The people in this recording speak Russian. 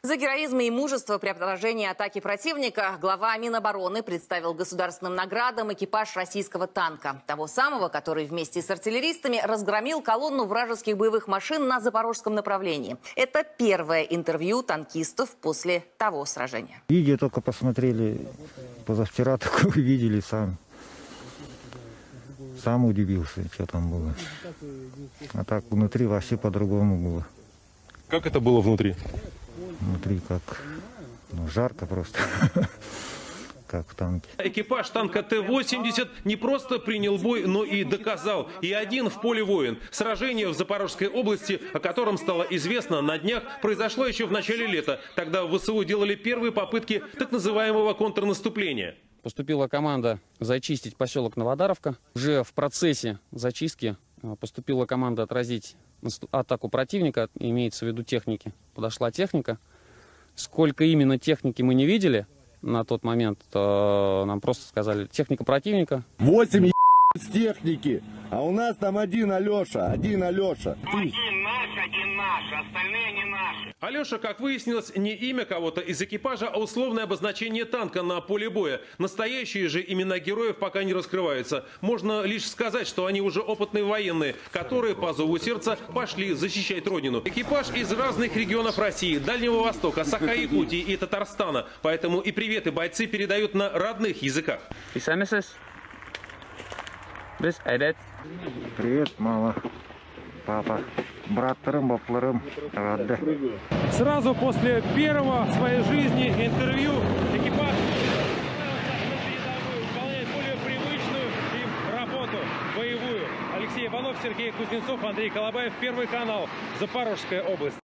За героизм и мужество при отражении атаки противника глава Минобороны представил государственным наградам экипаж российского танка. Того самого, который вместе с артиллеристами разгромил колонну вражеских боевых машин на запорожском направлении. Это первое интервью танкистов после того сражения. Видео только посмотрели, позавчера такое видели сами. Сам удивился, что там было. А так внутри вообще по-другому было. Как это было внутри? Внутри как, жарко просто, как в танке. Экипаж танка Т-80 не просто принял бой, но и доказал. И один в поле воин. Сражение в Запорожской области, о котором стало известно на днях, произошло еще в начале лета. Тогда в ВСУ делали первые попытки так называемого контрнаступления. Поступила команда зачистить поселок Новодаровка. Уже в процессе зачистки поступила команда отразить атаку противника, имеется в виду техники. Подошла техника. Сколько именно техники мы не видели на тот момент, нам просто сказали, техника противника. 8 с техники, а у нас там один Алеша. Один наш, остальные не наши. Алеша, как выяснилось, не имя кого-то из экипажа, а условное обозначение танка на поле боя. Настоящие же имена героев пока не раскрываются. Можно лишь сказать, что они уже опытные военные, которые по зову сердца пошли защищать родину. Экипаж из разных регионов России, Дальнего Востока, Саха-Якутии и Татарстана. Поэтому и приветы бойцы передают на родных языках. Привет, мама, папа, браттарым, бапларым, рады. Сразу после первого в своей жизни интервью экипаж выполняет более привычную им работу, боевую. Алексей Иванов, Сергей Кузнецов, Андрей Колобаев, Первый канал, Запорожская область.